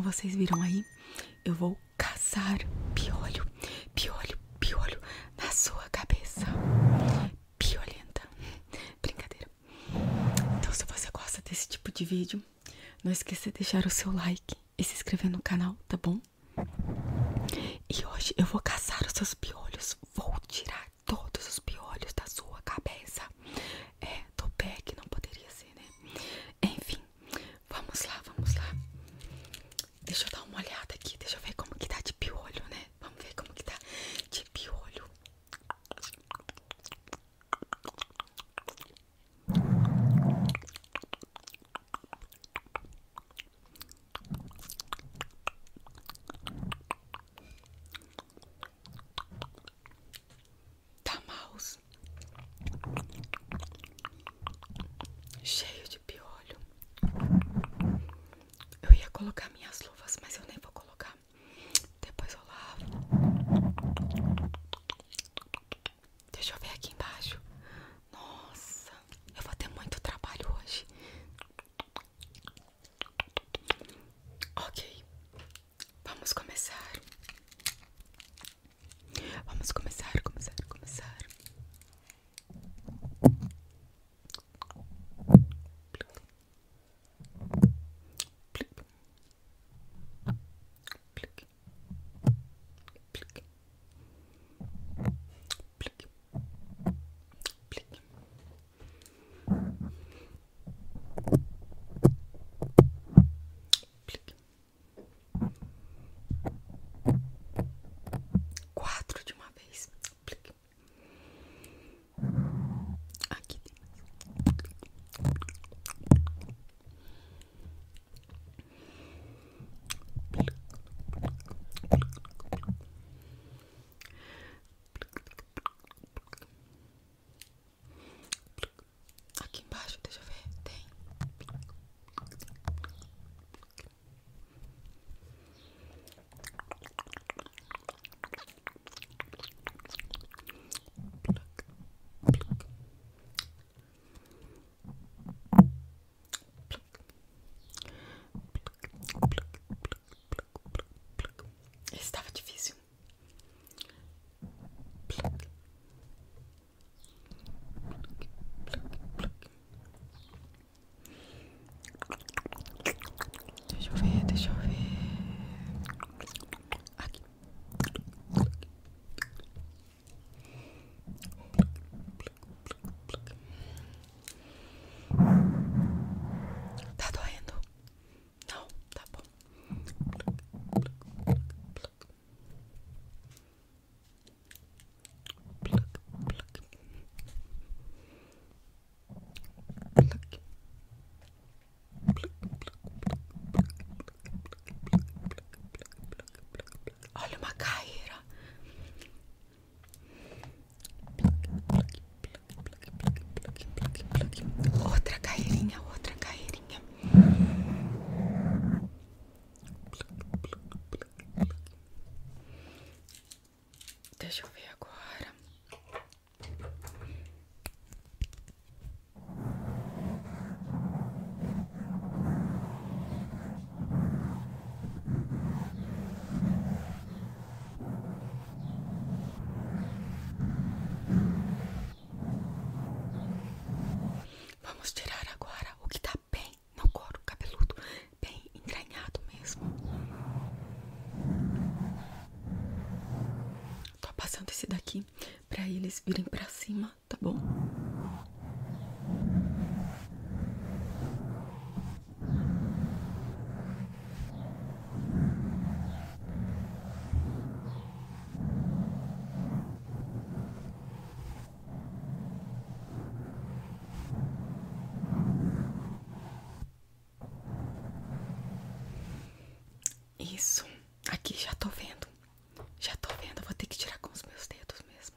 como vocês viram aí, eu vou caçar piolho, piolho, piolho na sua cabeça. Piolenta. Brincadeira. Então, se você gosta desse tipo de vídeo, não esqueça de deixar o seu like e se inscrever no canal, tá bom? E hoje eu vou caçar os seus piolhos. Vou tirar todos os piolhos da sua cabeça. É, do pé que não poderia ser, né? Enfim, vamos lá, vamos lá. Deixa eu dar uma olhada aqui, deixa eu ver como que tá de piolho, né? Vamos ver como que tá de piolho. Tá maus. Cheio de piolho. Eu ia colocar minhas luvas, mas eu nem vou colocar. Depois eu lavo. Deixa eu ver aqui embaixo. Nossa, eu vou ter muito trabalho hoje. Ok, vamos começar. Vamos começar, começar, começar. Quatro de uma vez. Aqui tem aqui embaixo, deixa eu ver. Tem. Esse estava difícil. Deixa eu ver, deixa eu ver. Aqui. Tá doendo? Não, tá bom. Olha uma carreira. Outra carreirinha, outra carreirinha. Deixa eu ver agora. Vamos tirar agora o que tá bem no couro cabeludo, bem entranhado mesmo. Tô passando esse daqui pra eles virem pra cima, tá bom? Isso, aqui já tô vendo. Já tô vendo, vou ter que tirar com os meus dedos mesmo.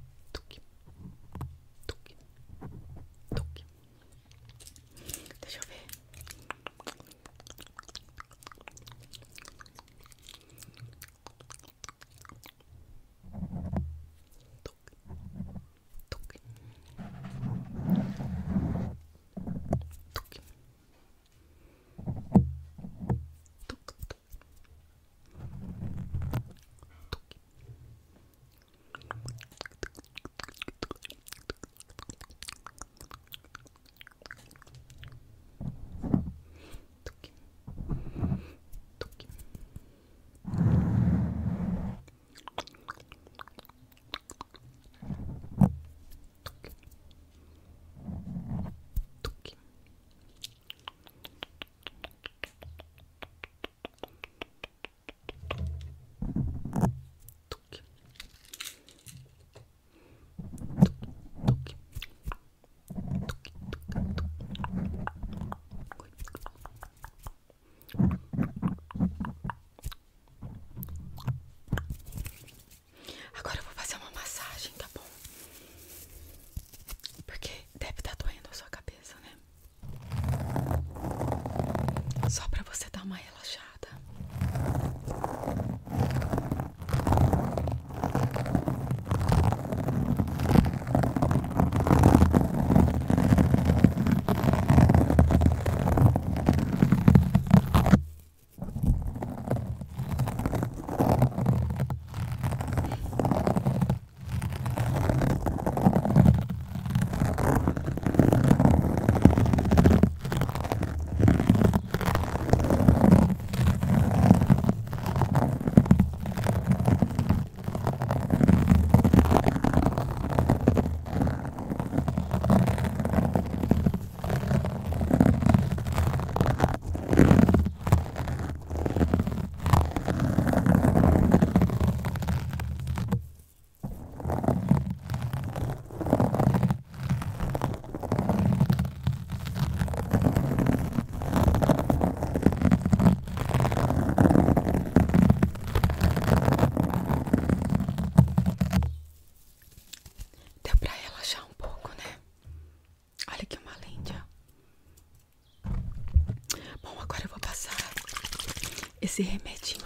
Deixa eu ver Só pra você dar uma relaxada. Deu pra relaxar um pouco, né? Olha que uma lente, ó. Bom, agora eu vou passar esse remedinho